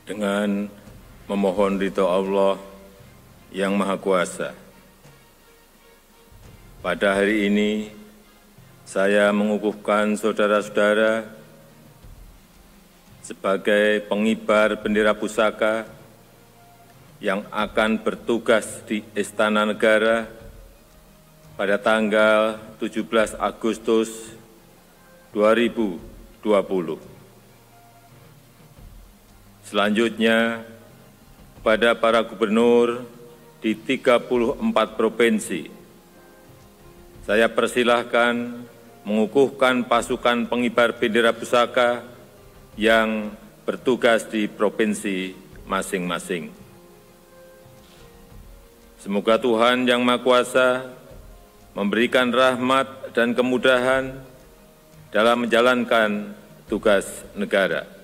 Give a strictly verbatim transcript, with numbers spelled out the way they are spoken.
dengan memohon ridho Allah yang Maha Kuasa. Pada hari ini, saya mengukuhkan saudara-saudara sebagai pengibar bendera pusaka yang akan bertugas di Istana Negara pada tanggal tujuh belas Agustus dua ribu dua puluh. Selanjutnya, kepada para gubernur di tiga puluh empat provinsi, saya persilahkan mengukuhkan pasukan pengibar bendera pusaka yang bertugas di provinsi masing-masing. Semoga Tuhan Yang Maha Kuasa memberikan rahmat dan kemudahan dalam menjalankan tugas negara.